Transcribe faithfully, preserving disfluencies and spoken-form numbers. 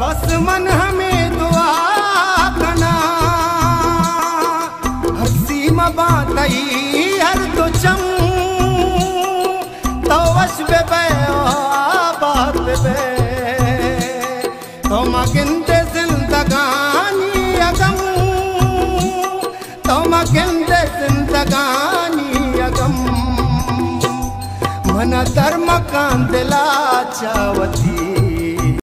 मन हमें दुआ कना हसी मबातई हर तो चम तो वश बे बे आबाद बे बे तो मगिंदे जिंदगानी अगम तो मगिंदे जिंदगानी अगम मन धर्म कांदला चावती